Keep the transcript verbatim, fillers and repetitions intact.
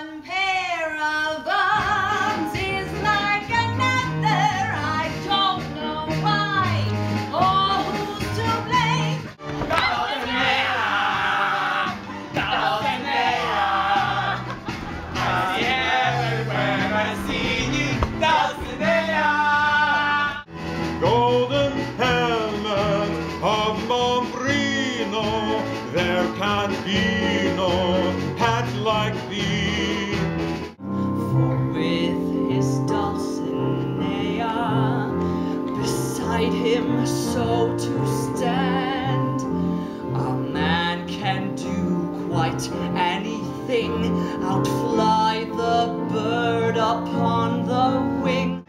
One pair of arms is like another. I don't know why or who's to blame. Dulcinea, Dulcinea, I see everywhere I see you, Dulcinea. Golden helmet of Mombrino, there can be no hat like thee. For with his Dulcinea beside him so to stand, a man can do quite anything, outfly the bird upon the wing.